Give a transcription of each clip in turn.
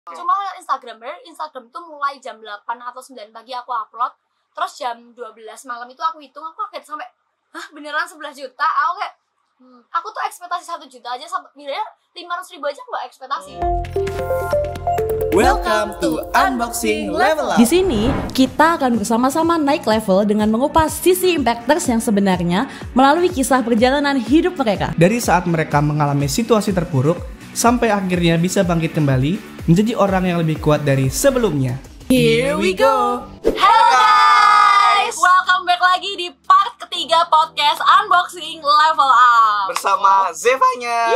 Cuma Instagram tuh mulai jam 8 atau 9 pagi aku upload. Terus jam 12 malam itu aku hitung, aku kaget sampai beneran 11 juta. Aku kayak aku tuh ekspektasi 1 juta aja, sebenarnya 500.000 aja nggak ekspektasi. Welcome to Unboxing Level Up. Di sini kita akan bersama-sama naik level dengan mengupas sisi impactors yang sebenarnya melalui kisah perjalanan hidup mereka. Dari saat mereka mengalami situasi terpuruk sampai akhirnya bisa bangkit kembali menjadi orang yang lebih kuat dari sebelumnya. Here we go. Hello guys, welcome back lagi di part ketiga podcast Unboxing Level Up Bersama Zevanya.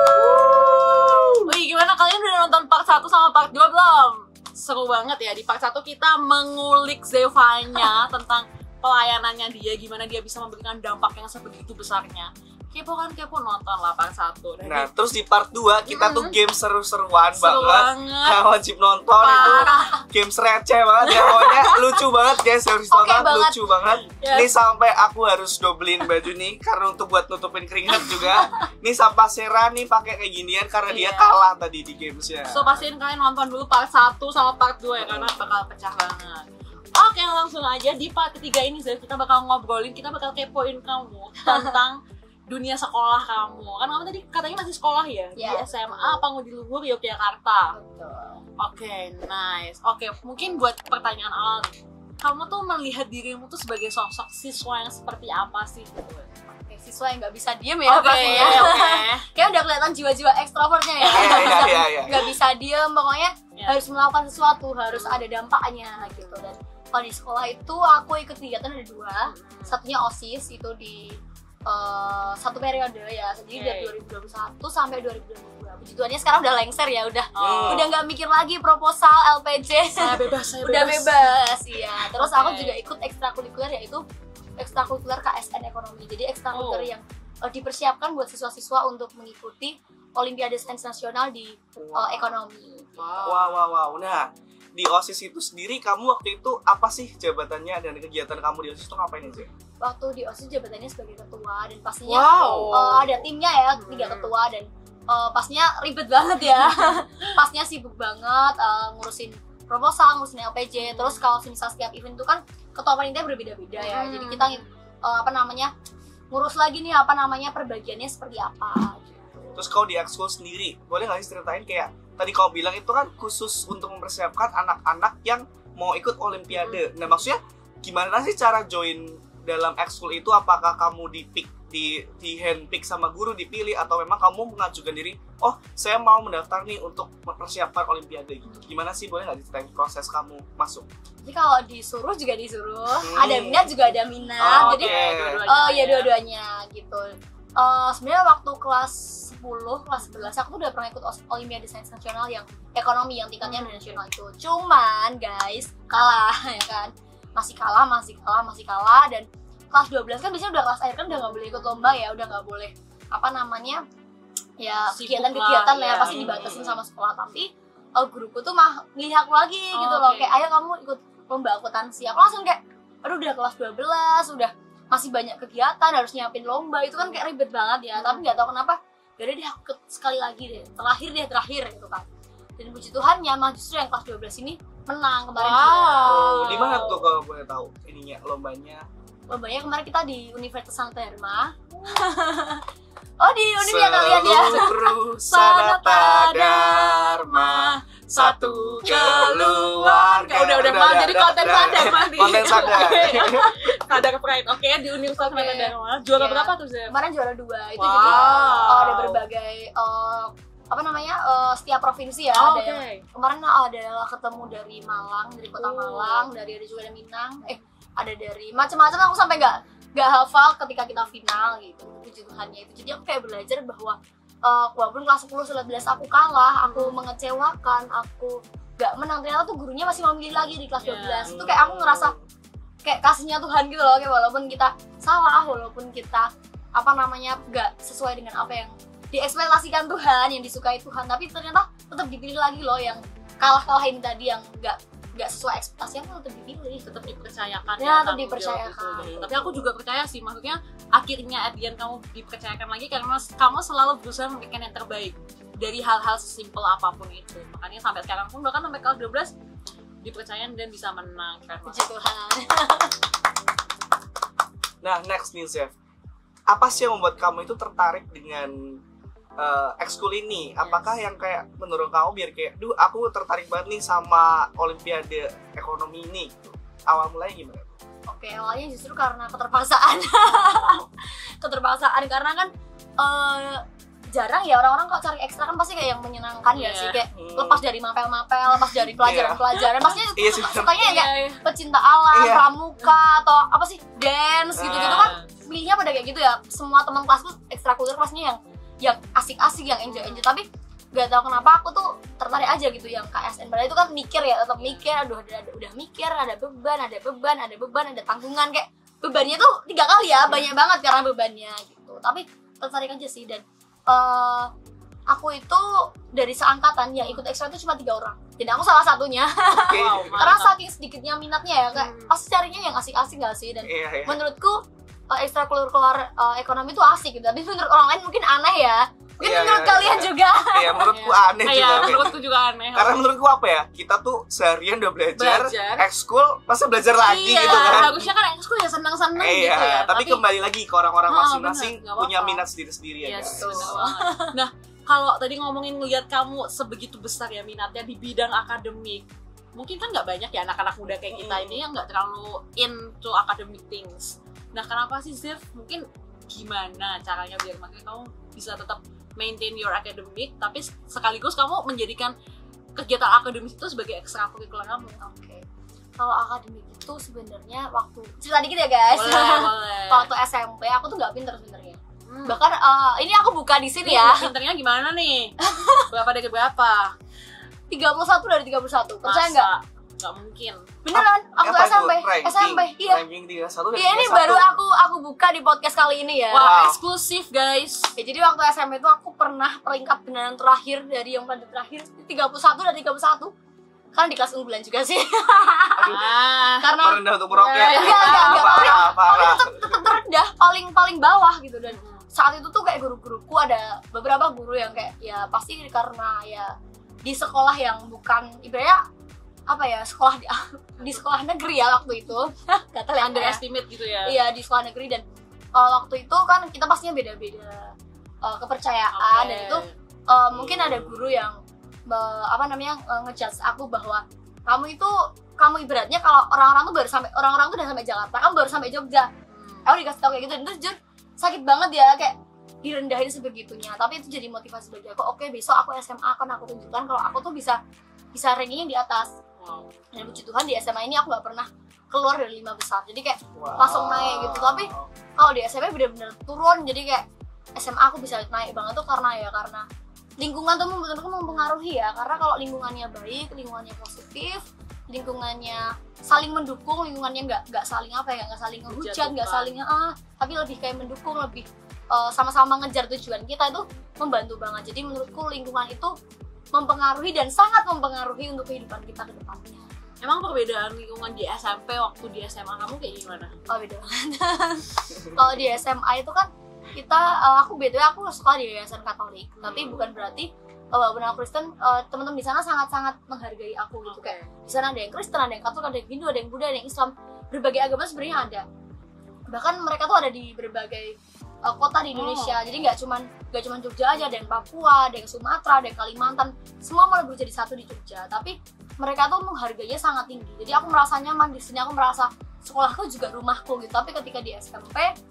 Wih, gimana kalian udah nonton part 1 sama part 2 belum? Seru banget ya, di part 1 kita mengulik Zevanya tentang pelayanannya dia, gimana dia bisa memberikan dampak yang sebegitu besarnya. Kepo kan, kepo, nonton lah part 1. Nah, terus di part 2 kita tuh game seru-seruan Seru banget. banget. Wajib nonton itu. Game receh banget ya, pokoknya lucu banget guys, harus Oke nonton, banget. lucu banget. Yes. Nih sampai aku harus dobelin baju nih karena untuk buat nutupin keringat juga. Nih sampai Sera nih pakai kayak ginian karena dia Iya. kalah tadi di gamesnya. So pastiin kalian nonton dulu part 1 sama part 2 ya, karena bakal pecah banget. Oke, langsung aja di part ketiga ini Zev, kita bakal ngobrolin, kita bakal kepoin kamu tentang dunia sekolah kamu. Kan kamu tadi katanya masih sekolah ya? Ya. Di SMA Pangudi Luhur Yogyakarta. Betul. Oke, nice. Oke, mungkin buat pertanyaan awal, kamu tuh melihat dirimu tuh sebagai sosok siswa yang seperti apa sih? Oke, siswa yang nggak bisa diem ya pastinya. Oke. Kayak udah kelihatan jiwa-jiwa ekstrovertnya ya. Iya. Nggak bisa diem, pokoknya Ya. harus melakukan sesuatu, harus ada dampaknya gitu. Dan kalau di sekolah itu aku ikut kegiatan ada 2. Satunya OSIS, itu di satu periode ya, jadi dari 2021 sampai 2022. Puji Tuhannya sekarang udah lengser ya, udah nggak mikir lagi proposal LPJ. Saya bebas. Udah bebas, iya. Terus Oke. aku juga ikut ekstrakurikuler, yaitu ekstrakurikuler KSN Ekonomi. Jadi ekstrakurikuler yang dipersiapkan buat siswa-siswa untuk mengikuti Olimpiade Sains Nasional di ekonomi. Wow. Nah, di OSIS itu sendiri kamu waktu itu apa sih jabatannya dan kegiatan kamu di OSIS itu ngapain aja? Waktu di OSIS jabatannya sebagai ketua, dan pastinya ada timnya ya, 3 ketua, dan pastinya ribet banget ya. Pastinya sibuk banget ngurusin proposal, ngurusin LPJ. Terus kalau misal setiap event itu kan ketua panitia berbeda-beda ya. Jadi kita ngurus lagi nih perbagiannya seperti apa gitu. Terus kalau di ekskul sendiri, boleh nggak sih ceritain kayak tadi kau bilang itu kan khusus untuk mempersiapkan anak-anak yang mau ikut Olimpiade. Nah, maksudnya gimana sih cara join dalam ekskul itu? Apakah kamu di handpick sama guru dipilih, atau memang kamu mengajukan diri, oh saya mau mendaftar nih untuk mempersiapkan Olimpiade gitu? Gimana sih, boleh nggak diceritain proses kamu masuk? Jadi kalau disuruh juga disuruh, ada minat juga ada minat. Jadi dua-duanya gitu. Sebenarnya waktu kelas 10, kelas 11 aku tuh udah pernah ikut Olimpiade Sains Nasional yang ekonomi, yang tingkatnya nasional itu. Cuman guys, kalah ya kan. Masih kalah, dan kelas 12 kan biasanya udah kelas akhir kan udah nggak boleh ikut lomba ya, udah nggak boleh kegiatan-kegiatan lah ya, pasti dibatasin sama sekolah. Tapi guruku tuh mah milih aku lagi gitu loh, kayak ayo kamu ikut lomba akuntansi. Aku langsung kayak aduh, udah kelas 12, udah masih banyak kegiatan, harus nyiapin lomba, itu kan kayak ribet banget ya. Tapi nggak tahu kenapa, yaudah deh aku ikut sekali lagi deh, terakhir gitu kan. Dan puji Tuhannya malah justru yang kelas 12 ini menang kemarin. Di mana tuh kalau boleh tahu ininya lombanya? Lombanya kemarin kita di Universitas Sanata Dharma. Di Universitas kalian ya. Seluruh Sanata Dharma, satu keluarga. Udah jadi konten sadar mandi. Konten sadar. Sadar pride. Oke, di Universitas Sanata Dharma. Juara berapa tuh, Zef? Kemarin juara 2. Itu jadi ada berbagai setiap provinsi ya. Ada yang kemarin ada ketemu dari Malang, dari kota Malang, ada juga dari Minang, ada dari macam-macam. Aku sampai nggak hafal ketika kita final gitu. Puji Tuhannya itu. Jadi aku kayak belajar bahwa walaupun kelas 10, 11 aku kalah, aku mengecewakan, aku nggak menang, ternyata tuh gurunya masih memilih lagi di kelas 12. Itu kayak aku ngerasa kayak kasihnya Tuhan gitu loh, kayak walaupun kita salah, walaupun kita nggak sesuai dengan apa yang diekspektasikan Tuhan, yang disukai Tuhan, tapi ternyata tetap dipilih lagi loh. Yang kalah ini tadi, yang nggak sesuai ekspektasi, aku tetap dipilih, tetap dipercayakan ya, tetap dipercayakan. Tapi aku juga percaya sih, maksudnya akhirnya Adian kamu dipercayakan lagi karena kamu selalu berusaha memberikan yang terbaik. dari hal-hal sesimpel apapun itu. Makanya sampai sekarang pun bahkan sampai kelas 12 dipercaya dan bisa menang. Puji Tuhan. Nah, next nih Chef, apa sih yang membuat kamu itu tertarik dengan ekskul ini? Apakah yang kayak menurut kamu biar kayak, aku tertarik banget nih sama Olimpiade Ekonomi ini? Awal mulanya gimana? Oke, awalnya justru karena keterpaksaan. Keterpaksaan karena kan jarang ya orang-orang kalau cari ekstra kan pasti kayak yang menyenangkan ya sih, kayak lepas dari mapel-mapel, lepas dari pelajaran-pelajaran, pastinya sukanya ya kayak pecinta alam, pramuka atau apa sih dance gitu-gitu kan pilihnya pada kayak gitu ya. Semua teman kelasku ekstrakurikuler pastinya yang asik-asik, yang enjoy-enjoy, tapi gak tahu kenapa aku tuh tertarik aja gitu yang KSN. Padahal itu kan mikir ya, tetap mikir, udah mikir, ada beban, ada tanggungan, kayak bebannya tuh 3 kali ya, banyak banget karena bebannya gitu. Tapi tertarik aja sih. Dan aku itu dari seangkatan yang ikut ekstra itu cuma 3 orang, dan aku salah satunya. Karena saking sedikitnya minatnya ya, kayak pasti carinya yang asik-asik gak sih. Dan menurutku ekstrakurikuler ekonomi itu asik gitu, tapi menurut orang lain mungkin aneh ya. Mungkin menurut kalian juga. Iya, menurutku aneh juga. Menurutku juga aneh. Karena menurutku apa ya, kita tuh seharian udah belajar. Ekskul masa belajar lagi gitu kan. Harusnya kan ekskul ya senang-senang gitu ya. Tapi kembali lagi ke orang-orang masing-masing punya minat sendiri-sendiri ya guys. Nah, kalau tadi ngomongin ngeliat kamu sebegitu besar ya minatnya di bidang akademik, mungkin kan nggak banyak ya anak-anak muda kayak kita ini yang nggak terlalu into academic things. Nah, kenapa sih Zif? Mungkin gimana caranya biar makanya kamu bisa tetap maintain your academic, tapi sekaligus kamu menjadikan kegiatan akademis itu sebagai ekstrakurikuler kamu? Oke. Kalau akademik itu sebenarnya waktu cerita dikit ya guys. Boleh. Waktu SMP aku tuh nggak pinter sebenarnya. Bahkan ini aku buka di sini ya. Pinternya gimana nih? Berapa dari berapa? 31 dari 31. Percaya nggak? Nggak mungkin. Beneran, aku SMP. Iya. Iya, ini baru aku buka di podcast kali ini ya. Wah, eksklusif guys. Ya, jadi waktu SMP itu aku pernah peringkat beneran terakhir dari yang pada terakhir 31 dari 31. Kan di kelas unggulan juga sih. Karena merendah untuk meroket. Enggak. Tetap terendah, paling bawah gitu. Dan saat itu tuh kayak guru-guruku ada beberapa guru yang kayak ya pasti karena ya di sekolah yang bukan ibaratnya apa ya, sekolah di sekolah negeri ya waktu itu. Gatel ya, underestimate gitu ya. Iya, di sekolah negeri. Dan waktu itu kan kita pastinya beda-beda kepercayaan. Dan itu mungkin ada guru yang ngejudge aku bahwa kamu ibaratnya kalau orang-orang tuh udah sampai Jakarta, kamu baru sampai Jogja. Aku dikasih tau kayak gitu, dan itu jujur sakit banget ya, kayak direndahin sebegitunya. Tapi itu jadi motivasi bagi aku. Oke, besok aku SMA akan aku tunjukkan kalau aku tuh bisa rankingnya di atas. Dan puji Tuhan di SMA ini aku nggak pernah keluar dari 5 besar, jadi kayak langsung naik gitu. Tapi kalau di SMA bener-bener turun, jadi kayak SMA aku bisa naik banget tuh karena lingkungan tuh benar-benar mempengaruhi ya. Karena kalau lingkungannya baik, lingkungannya positif, lingkungannya saling mendukung, lingkungannya nggak saling nggak saling ngehujat, nggak saling tapi lebih kayak mendukung, lebih sama-sama ngejar tujuan kita, itu membantu banget. Jadi menurutku lingkungan itu mempengaruhi dan sangat mempengaruhi untuk kehidupan kita ke depannya. Emang perbedaan lingkungan di SMP waktu di SMA kamu kayak gimana? Oh, beda banget. Kalau di SMA itu kan aku sekolah di yayasan Katolik, tapi bukan berarti walaupun aku Kristen, teman-teman di sana sangat-sangat menghargai aku gitu. Kayak di sana ada yang Kristen, ada yang Katolik, ada yang Hindu, ada yang Buddha, ada yang Islam, berbagai agama sebenarnya ada. Bahkan mereka tuh ada di berbagai kota di Indonesia. Jadi nggak cuman Jogja aja, ada yang Papua, ada yang Sumatera, ada yang Kalimantan, semua malah jadi satu di Jogja. Tapi mereka tuh menghargainya sangat tinggi. Jadi aku merasa nyaman di sini, aku merasa sekolahku juga rumahku gitu. Tapi ketika di SMP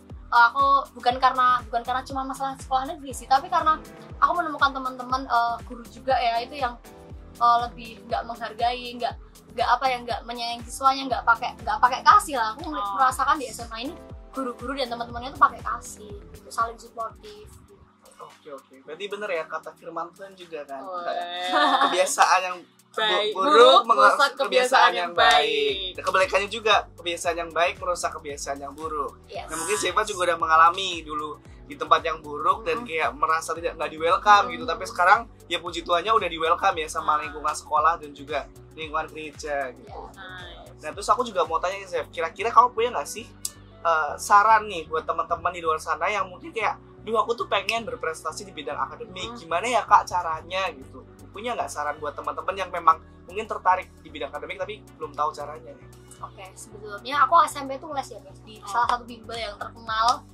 aku bukan karena cuma masalah sekolah negeri sih, tapi karena aku menemukan teman-teman guru juga ya, itu yang lebih nggak menghargai, nggak menyayangi siswanya, nggak pakai kasih lah. Aku merasakan di SMA ini guru-guru dan teman-temannya tuh pakai kasih gitu, saling suportif. Oke. Berarti bener ya kata firman Tuhan juga kan. Kebiasaan yang buruk merusak kebiasaan yang baik. Dan kebalikannya juga, kebiasaan yang baik merusak kebiasaan yang buruk. Yes. Nah, mungkin Seva juga udah mengalami dulu di tempat yang buruk dan kayak merasa nggak di welcome gitu. Tapi sekarang ya puji Tuhannya udah di welcome ya sama lingkungan sekolah dan juga lingkungan gereja gitu. Nah, terus aku juga mau tanya Zev, kira-kira kamu punya nggak sih saran nih buat teman-teman di luar sana yang mungkin kayak duh aku tuh pengen berprestasi di bidang akademik, gimana ya Kak caranya gitu. Punya nggak saran buat teman-teman yang memang mungkin tertarik di bidang akademik tapi belum tahu caranya nih? Oke, sebelumnya aku SMP tuh les ya guys di salah satu bimbel yang terkenal,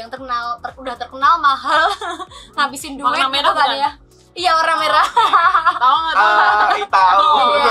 udah terkenal mahal, ngabisin duit warna merah gitu kan bukan? ya. Iya, warna merah. Tahu nggak tahu? Tahu.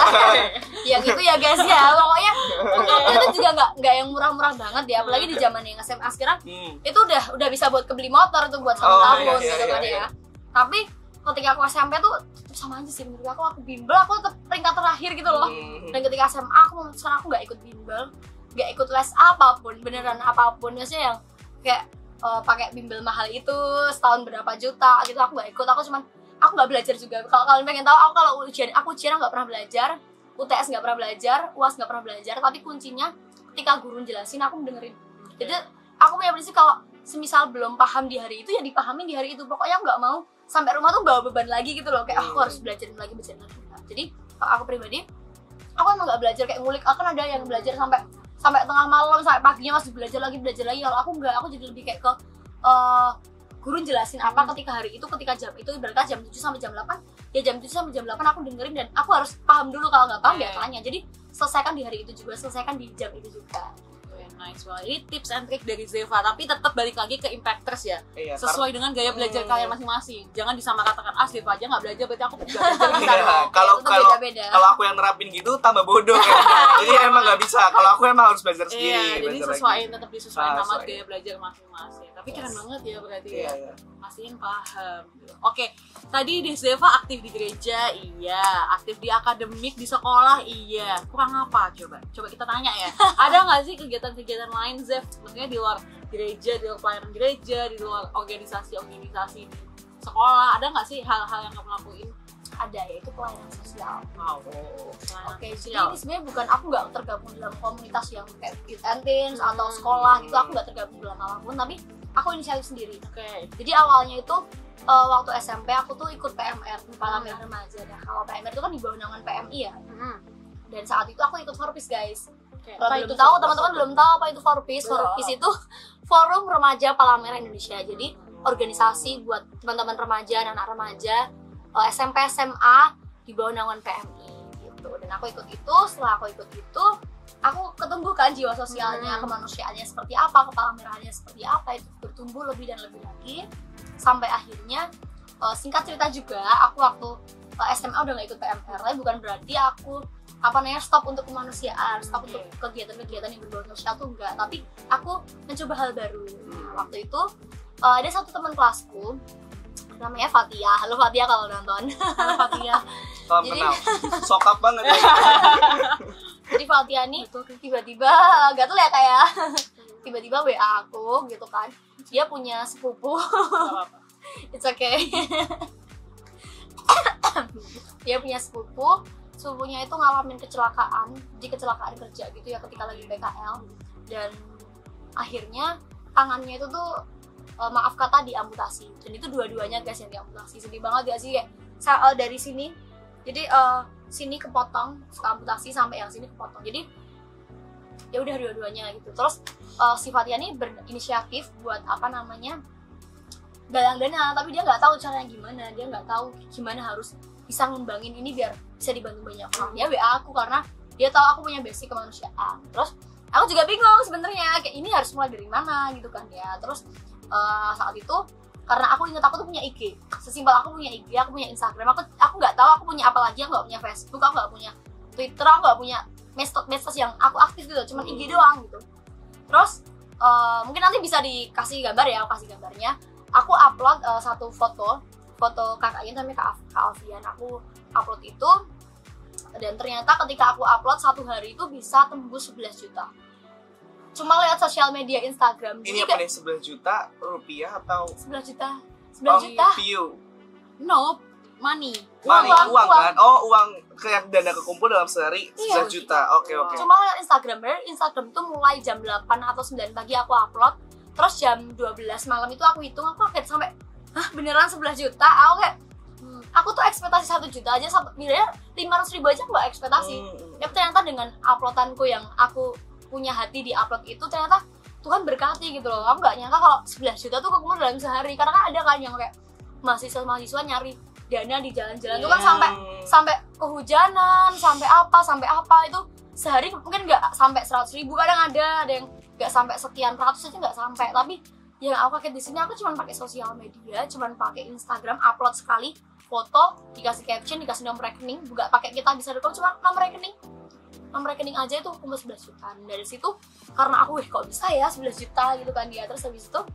Yang itu ya guys ya, pokoknya itu juga nggak yang murah-murah banget ya, apalagi di zaman yang SMA sekarang itu udah bisa buat kebeli motor tuh buat 1 tahun gitu kan ya. Tapi ketika aku SMP tuh sama aja sih menurut aku bimbel aku tetap peringkat terakhir gitu loh. Dan ketika SMA aku memutuskan aku nggak ikut bimbel, nggak ikut les apapun, beneran apapun, maksudnya yang kayak pakai bimbel mahal itu setahun berapa juta gitu, aku nggak ikut. Aku nggak belajar juga. Kalau kalian pengen tahu, kalau ujian nggak pernah belajar, UTS nggak pernah belajar, UAS nggak pernah belajar. Tapi kuncinya ketika guru jelasin aku mendengerin. Jadi aku punya prinsip kalau semisal belum paham di hari itu ya dipahamin di hari itu. Pokoknya nggak mau sampai rumah tuh bawa beban lagi gitu loh, kayak aku harus belajar lagi. Jadi aku pribadi, aku emang nggak belajar kayak ngulik. Akan ada yang belajar sampai tengah malam, sampai paginya masih belajar lagi. Kalau aku nggak, aku jadi lebih kayak ke guru jelasin apa ketika hari itu, ketika jam itu, ibaratnya jam 7 sampai jam 8 ya, jam 7 sampai jam 8 aku dengerin dan aku harus paham dulu. Kalau nggak paham ya tanya. Jadi selesaikan di hari itu juga, selesaikan di jam itu juga. Nice banget. Ini tips and trick dari Zeva, tapi tetap balik lagi ke impactors ya. Iya, sesuai dengan gaya belajar kalian masing-masing. Jangan disamakatakan Zeva aja nggak belajar berarti aku nggak belajar bisa dong. Kalau aku yang nerapin gitu tambah bodoh kan. Jadi emang nggak bisa. Kalau aku emang harus belajar sendiri. Iya, jadi sesuaiin, tetap disesuaikan sama gaya belajar masing-masing. Tapi keren banget ya berarti ya. Pastiin paham. Oke, tadi di Zeva aktif di gereja, iya. Aktif di akademik, di sekolah, iya. Kurang apa? Coba kita tanya ya. Ada nggak sih kegiatan lain, Zev? Sebenarnya di luar gereja, di luar pelayanan gereja, di luar organisasi di sekolah, ada nggak sih hal-hal yang kamu lakuin? Ada, yaitu pelayanan sosial. Wow. Oke, jadi ini sebenarnya bukan, aku nggak tergabung dalam komunitas yang kayak youth and teens atau sekolah gitu, aku nggak tergabung dalam apapun, tapi aku inisiatif sendiri. Jadi awalnya itu waktu SMP aku tuh ikut PMR, Parlemen Remaja. Nah, kalau PMR itu kan di bawah naungan PMI ya. Dan saat itu aku ikut Forpis guys. Kalau belum tahu, teman-teman belum tahu apa itu Forpis. Forpis itu Forum Remaja Palang Merah Indonesia. Jadi organisasi buat teman-teman remaja, anak remaja, SMP, SMA di bawah naungan PMI gitu. Dan aku ikut itu. Setelah aku ikut itu, aku ketemu kan jiwa sosialnya, kemanusiaannya seperti apa, kepala merahnya seperti apa, itu bertumbuh lebih dan lebih lagi sampai akhirnya singkat cerita juga aku waktu SMA udah gak ikut PMR, tapi bukan berarti aku stop untuk kemanusiaan, stop untuk kegiatan-kegiatan yang berbau sosial tuh enggak, tapi aku mencoba hal baru. Waktu itu ada satu teman kelasku namanya Fatia. Halo Fatia kalau nonton. Halo Fatia. Salam kenal. Sokap banget ya. Jadi Fatia nih tiba-tiba gak tuh ya kayak tiba-tiba WA aku gitu kan. Dia punya sepupu. It's okay. Dia punya sepupunya itu ngalamin kecelakaan kerja gitu ya ketika lagi PKL, dan akhirnya tangannya itu tuh maaf kata diamputasi, dan itu dua-duanya guys yang diamputasi. Sedih banget ya sih, kayak dari sini jadi sini kepotong, amputasi sampai yang sini kepotong, jadi ya udah dua-duanya gitu. Terus si Fatia ini berinisiatif buat galang dana, tapi dia nggak tahu caranya gimana, dia nggak tahu gimana harus bisa ngembangin ini biar bisa dibantu banyak orang. Dia WA aku karena dia tahu aku punya basic kemanusiaan. Terus aku juga bingung sebenarnya kayak ini harus mulai dari mana gitu kan ya. Terus saat itu karena aku ingat aku tuh punya IG, sesimpel aku punya IG, aku punya Instagram, aku nggak tahu aku punya apa lagi, aku nggak punya Facebook, aku nggak punya Twitter, aku nggak punya medsos yang aku aktif gitu, cuman IG doang gitu. Terus mungkin nanti bisa dikasih gambar ya, aku kasih gambarnya. Aku upload satu foto kakaknya namanya Kak Alfian, aku upload itu, dan ternyata ketika aku upload satu hari itu bisa tembus 11 juta. Cuma lihat sosial media Instagram. Ini apa nih, 11 juta rupiah atau 11 juta? 11 juta? View. No, money. Uang kan? Oh, uang kayak dana kekumpul dalam sehari 11 juta. Oke. Cuma lihat Instagram tuh mulai jam 8 atau 9 pagi aku upload. Terus jam 12 malam itu aku hitung, aku kaget sampai beneran 11 juta. Aku tuh ekspektasi 1 juta aja, sebenarnya 500.000 aja nggak ekspektasi. Tapi ternyata dengan uploadanku yang aku punya hati di upload itu, ternyata Tuhan berkati gitu loh. Aku nggak nyangka kalau 11 juta tuh kekumpul dalam sehari, karena kan ada kan yang kayak mahasiswa nyari dana di jalan-jalan tuh kan sampai kehujanan, sampai apa itu sehari mungkin nggak sampai 100.000, kadang ada yang nggak sampai sekian ratus aja nggak sampai. Tapi yang aku kaget di sini, aku cuma pakai sosial media, cuma pakai Instagram, upload sekali foto, dikasih caption, dikasih nomor rekening, juga pakai kita bisa cuma nomor rekening aja itu kumpul 11 juta. Dan dari situ karena aku kok bisa ya 11 juta gitu kan dia. Terus habis itu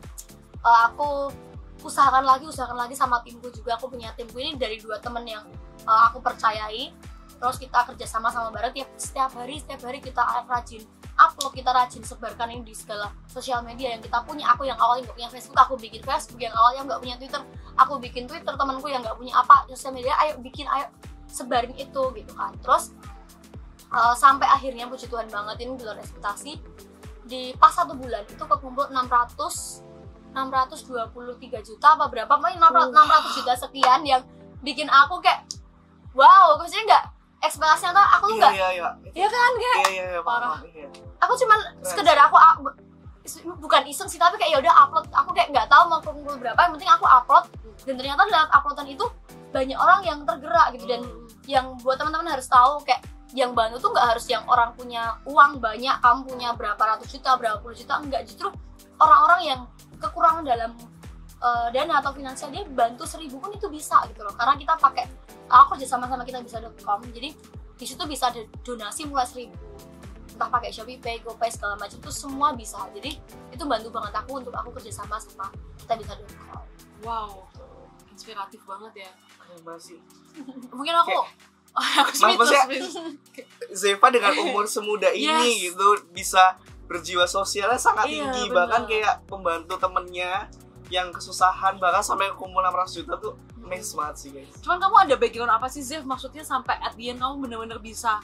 aku usahakan lagi sama timku juga. Aku punya timku ini dari 2 temen yang aku percayai. Terus kita kerja sama bareng setiap hari kita rajin upload, kita rajin sebarkan ini di segala sosial media yang kita punya. Aku yang awalnya nggak punya Facebook, aku bikin Facebook. Yang awalnya nggak punya Twitter, aku bikin Twitter. Temanku yang nggak punya sosial media, ayo sebarin itu gitu kan. Terus sampai akhirnya puji Tuhan banget, ini di luar ekspektasi, di pas 1 bulan itu kekumpul 623 juta apa berapa, main 600 juta sekian, yang bikin aku kayak wow, maksudnya nggak ekspektasinya tuh aku tuh nggak iya kan kayak parah. Aku cuman sekedar aku bukan iseng sih, tapi kayak ya udah upload, aku kayak nggak tahu mau kumpul berapa, yang penting aku upload. Dan ternyata lewat uploadan itu banyak orang yang tergerak gitu. Dan yang buat teman-teman harus tahu, kayak yang bantu tuh nggak harus yang orang punya uang banyak, kamu punya berapa ratus juta, berapa puluh juta, enggak. Justru orang-orang yang kekurangan dalam dana atau finansial, dia bantu 1.000 pun itu bisa gitu loh. Karena kita pakai, aku kerja sama kita bisa.com, jadi di situ bisa ada donasi mulai 1.000, entah pakai ShopeePay, GoPay segala macam, itu semua bisa. Jadi itu bantu banget aku untuk aku kerja sama kita bisa.com. Wow, inspiratif banget ya. Masih Mungkin aku maksudnya Zeva dengan umur semuda ini gitu bisa berjiwa sosialnya sangat tinggi, bahkan kayak membantu temennya yang kesusahan, bahkan sampai kumpul 600 juta tuh amazing banget sih guys. Cuman kamu ada background apa sih Zev? Maksudnya sampai at the end kamu bener-bener bisa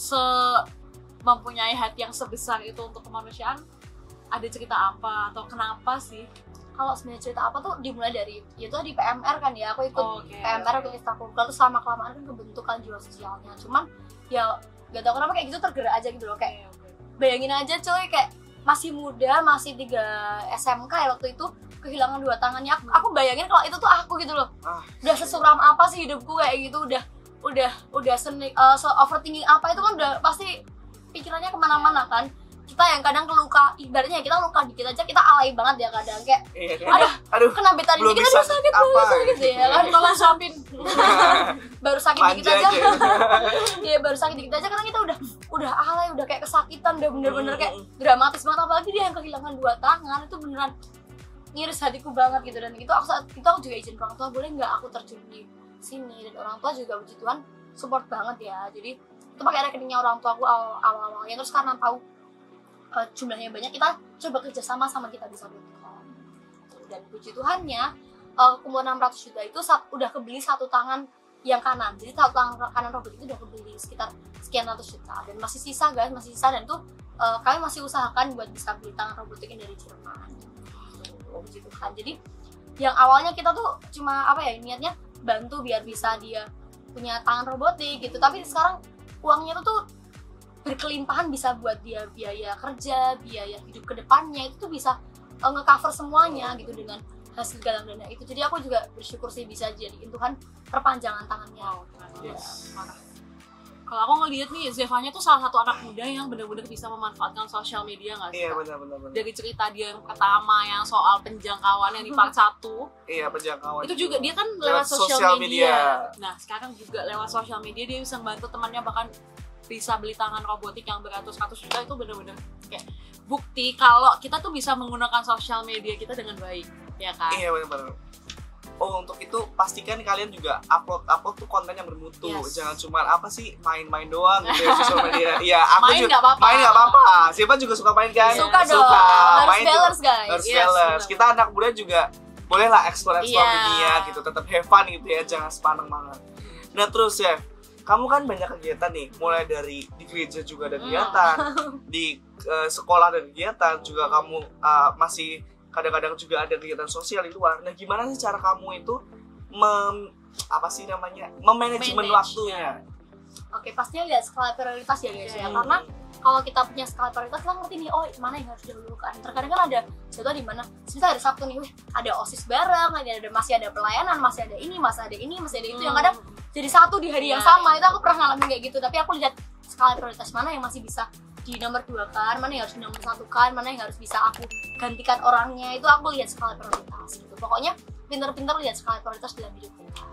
mempunyai hati yang sebesar itu untuk kemanusiaan? Ada cerita apa atau kenapa sih? Kalau sebenarnya cerita apa tuh dimulai dari itu di PMR kan ya, aku ikut PMR, aku ekstrakurikuler, terus sama kelamaan kan kebentukan jiwa sosialnya. Cuman ya gak tau kenapa kayak gitu tergerak aja gitu loh, kayak bayangin aja coy, kayak masih muda, masih 3 SMK ya waktu itu, kehilangan 2 tangannya. Aku bayangin kalau itu tuh aku gitu loh. Udah sesuram apa sih hidupku kayak gitu, udah overthinking apa itu kan udah pasti pikirannya kemana-mana kan. Kita yang kadang keluka, ibaratnya kita luka dikit aja kita alay banget ya kadang, kayak aduh kena betan dikit aduh sakit gitu ya kan. Tolong suapin. baru sakit dikit aja ya baru sakit dikit aja karena kita udah alay, udah kayak kesakitan, udah bener-bener kayak dramatis banget. Apalagi dia yang kehilangan 2 tangan, itu beneran ngiris hatiku banget gitu. Dan itu aku juga izin orang tua, boleh nggak aku terjun di sini, dan orang tua juga puji Tuhan support banget ya. Jadi itu pakai rekeningnya orang tua aku awal-awalnya. Terus karena tahu jumlahnya banyak, kita coba kerjasama sama kita bisa.com. Dan puji Tuhannya kumpul 600 juta itu udah kebeli 1 tangan yang kanan. Jadi 1 tangan kanan robot itu udah kebeli sekitar sekian ratus juta. Dan masih sisa guys, dan itu kami masih usahakan buat bisa beli tangan robotik yang dari Jerman. Puji Tuhan. Jadi yang awalnya kita tuh cuma niatnya bantu biar bisa dia punya tangan robotik gitu. Tapi sekarang uangnya tuh berkelimpahan, bisa buat dia biaya kerja, biaya hidup kedepannya, itu tuh bisa nge-cover semuanya gitu dengan hasil galang dana itu. Jadi aku juga bersyukur sih bisa jadiin Tuhan perpanjangan tangannya. Kalau aku ngeliat nih, Zevanya tuh salah satu anak muda yang benar-benar bisa memanfaatkan sosial media nggak sih? Iya benar. Dari cerita dia yang pertama yang soal penjangkauan yang di part 1. Iya, penjangkauan. Itu juga dia kan lewat sosial media. Nah sekarang juga lewat sosial media dia bisa membantu temannya, bahkan bisa beli tangan robotik yang beratus-ratus juta. Itu benar-benar kayak bukti kalau kita tuh bisa menggunakan sosial media kita dengan baik, ya kan? Iya benar. Oh, untuk itu pastikan kalian juga upload tuh konten yang bermutu. Jangan cuma main-main doang gitu ya sosial media. Iya, aku main juga main nggak apa-apa. Siapa juga suka main kan? Suka dong. Harus balance guys. Harus balance. Kita anak muda juga bolehlah explore dunia gitu, tetap have fun gitu ya, jangan sepaneng banget. Nah terus ya, kamu kan banyak kegiatan nih, mulai dari di gereja juga ada kegiatan, di sekolah ada kegiatan, juga kamu masih kadang-kadang juga ada kegiatan sosial di luar. Nah gimana sih cara kamu itu memanajemen waktunya? Oke, pastinya lihat skala prioritas ya guys ya, karena kalau kita punya skala prioritas, kita ngerti nih, oh mana yang harus didahulukan. Terkadang kan ada jatuh di mana, misalnya ada Sabtu nih, ada OSIS bareng, masih ada pelayanan, masih ada ini, masih ada itu, yang kadang jadi satu di hari yang sama. Itu aku pernah ngalamin kayak gitu, tapi aku lihat skala prioritas mana yang masih bisa di nomor 2 kan, mana yang harus di nomor 1 kan, mana yang harus bisa aku gantikan orangnya. Itu aku lihat skala prioritas gitu. Pokoknya pinter-pinter lihat skala prioritas dalam hidup kita.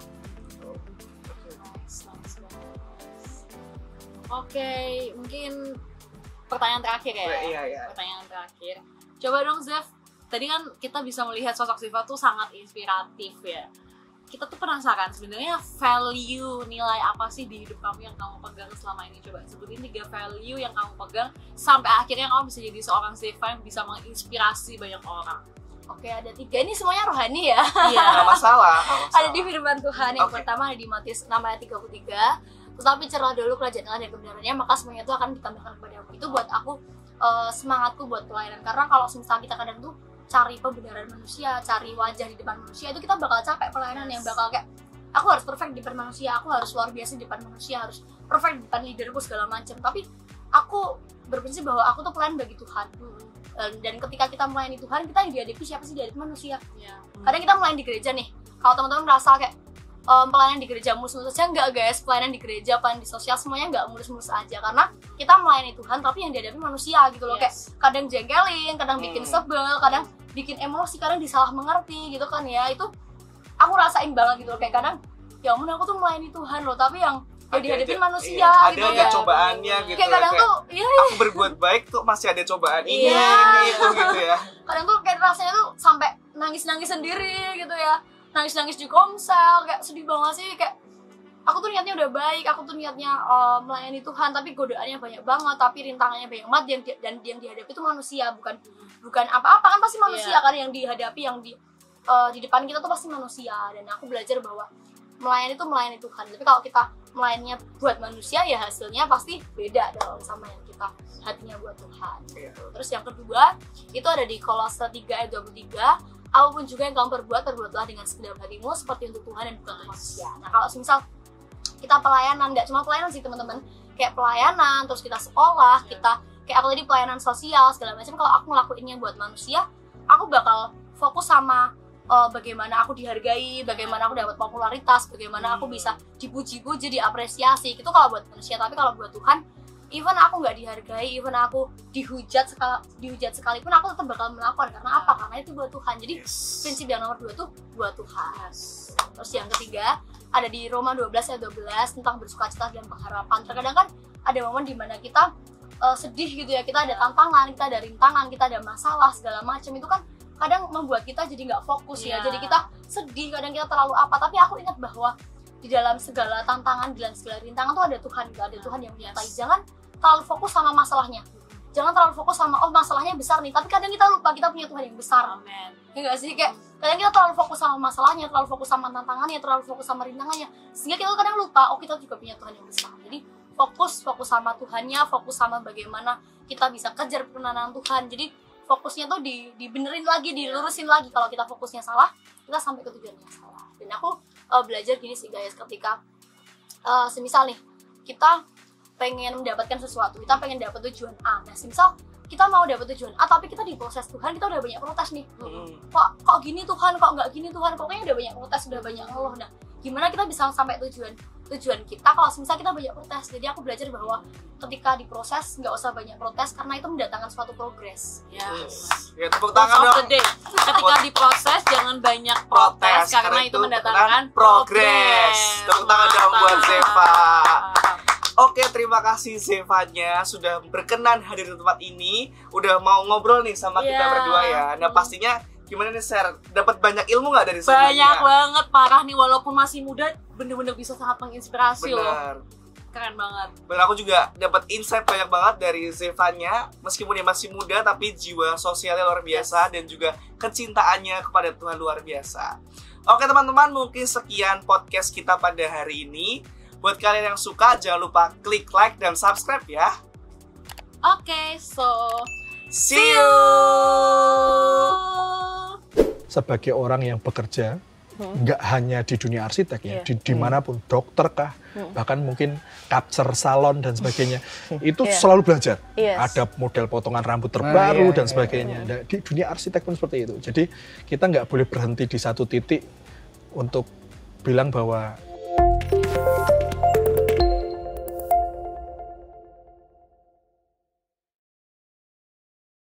Oke, mungkin pertanyaan terakhir ya. Iya. Pertanyaan terakhir. Coba dong Zev, tadi kan kita bisa melihat sosok Ziva tuh sangat inspiratif ya. Kita tuh penasaran sebenarnya value, nilai apa sih di hidup kamu yang kamu pegang selama ini? Coba sebutin 3 value yang kamu pegang sampai akhirnya kamu bisa jadi seorang Ziva yang bisa menginspirasi banyak orang. Oke, ada 3. Ini semuanya rohani ya. Iya. Nggak masalah. Ada di firman Tuhan. Yang pertama ada di Matius 6 ayat 33. Tetapi carilah dulu kerajaan Allah dan kebenarannya, maka semuanya itu akan ditambahkan kepadamu. Itu buat aku semangatku buat pelayanan. Karena kalau misalnya kita kadang tuh cari pembenaran manusia, cari wajah di depan manusia, itu kita bakal capek pelayanan. Yang bakal kayak aku harus perfect di depan manusia, aku harus luar biasa di depan manusia, harus perfect di depan leaderku segala macam. Tapi aku berprinsip bahwa aku tuh pelayan bagi Tuhan. Dan ketika kita melayani Tuhan, kita yang dihadapi siapa sih? Dihadapi manusia. Kadang kita melayani di gereja nih, kalau teman-teman merasa kayak pelayanan di gereja mulus-mulus aja, enggak guys. Pelayanan di gereja, pelayanan di sosial, semuanya enggak mulus-mulus aja, karena kita melayani Tuhan tapi yang dihadapi manusia gitu loh. Kayak kadang jengkelin, kadang bikin sebel, kadang bikin emosi, kadang disalah mengerti gitu kan ya. Itu aku rasain banget gitu loh, kayak kadang ya ampun aku tuh melayani Tuhan loh, tapi yang dihadapi manusia gitu ada ya. cobaannya gitu. Kayak kadang tuh aku berbuat baik tuh masih ada cobaan ini itu gitu ya. Kadang tuh kayak rasanya tuh sampai nangis-nangis sendiri gitu ya. Nangis-nangis di komsel, kayak sedih banget sih. Kayak aku tuh niatnya udah baik, aku tuh niatnya melayani Tuhan, tapi godaannya banyak banget, tapi rintangannya banyak banget, dan yang dihadapi itu manusia, bukan apa-apa kan, pasti manusia kan yang dihadapi, yang di depan kita tuh pasti manusia. Dan aku belajar bahwa melayani itu melayani Tuhan, tapi kalau kita melayaninya buat manusia ya hasilnya pasti beda dong sama yang kita hatinya buat Tuhan gitu. Terus yang kedua itu ada di Kolose 3 ayat 23. Apapun juga yang kamu perbuatlah dengan segenap hatimu seperti untuk Tuhan dan bukan untuk manusia. Nah kalau misal kita pelayanan, nggak cuma pelayanan sih teman-teman, kayak pelayanan, terus kita sekolah, kita kayak aku tadi pelayanan sosial segala macam. Kalau aku ngelakuinnya buat manusia, aku bakal fokus sama bagaimana aku dihargai, bagaimana aku dapat popularitas, bagaimana aku bisa dipuji-puji, diapresiasi. Itu kalau buat manusia. Tapi kalau buat Tuhan, even aku nggak dihargai, even aku dihujat sekalipun, aku tetap bakal melakukan. Karena apa? Karena itu buat Tuhan. Jadi prinsip yang nomor 2 tuh buat Tuhan. Terus yang ketiga ada di Roma 12 ayat 12 tentang bersukacita dan pengharapan. Terkadang kan ada momen dimana kita sedih gitu ya, kita ada tantangan, kita ada rintangan, kita ada masalah segala macam. Itu kan kadang membuat kita jadi nggak fokus ya. Jadi kita sedih, kadang kita terlalu apa. Tapi aku ingat bahwa di dalam segala tantangan, di dalam segala rintangan tuh ada Tuhan, ada Tuhan yang menyertai. Jangan terlalu fokus sama masalahnya, jangan terlalu fokus sama masalahnya besar nih, tapi kadang kita lupa kita punya Tuhan yang besar. Amen. Ya nggak sih, kayak kadang kita terlalu fokus sama masalahnya, terlalu fokus sama tantangannya, terlalu fokus sama rintangannya, sehingga kita kadang lupa kita juga punya Tuhan yang besar. Jadi fokus sama Tuhannya, fokus sama bagaimana kita bisa kejar perkenanan Tuhan. Jadi fokusnya tuh dibenerin lagi, dilurusin lagi. Kalau kita fokusnya salah, kita sampai ke tujuannya salah. Dan aku belajar gini sih guys, ketika semisal nih kita pengen mendapatkan sesuatu, kita pengen dapat tujuan A. Nah, semisal kita mau dapat tujuan A, tapi kita di proses Tuhan, kita udah banyak protes nih. Kok gini Tuhan, kok nggak gini Tuhan, kok kayaknya udah banyak protes, udah banyak ngeluh. Nah, gimana kita bisa sampai tujuan kita kalau semisal kita banyak protes? Jadi aku belajar bahwa ketika diproses nggak usah banyak protes, karena itu mendatangkan suatu progres. Ya, tepuk tangan dong. Ketika diproses jangan banyak protes, karena itu mendatangkan progres. Tepuk tangan dong buat Ziva. Oke, terima kasih Zevanya sudah berkenan hadir di tempat ini, udah mau ngobrol nih sama kita berdua ya. Nah pastinya gimana nih share, dapat banyak ilmu nggak dari Zevanya? Banyak banget, parah nih, walaupun masih muda bener-bener bisa sangat menginspirasi loh. Keren banget. Dan aku juga dapat insight banyak banget dari Zevanya, meskipun dia masih muda tapi jiwa sosialnya luar biasa dan juga kecintaannya kepada Tuhan luar biasa. Oke teman-teman, mungkin sekian podcast kita pada hari ini. Buat kalian yang suka, jangan lupa klik like dan subscribe ya. Oke, so see you. Sebagai orang yang bekerja nggak hanya di dunia arsitek ya, dimanapun, dokter kah, bahkan mungkin capture salon dan sebagainya, itu selalu belajar. Ada model potongan rambut terbaru dan sebagainya. Nah, di dunia arsitek pun seperti itu. Jadi kita nggak boleh berhenti di satu titik untuk bilang bahwa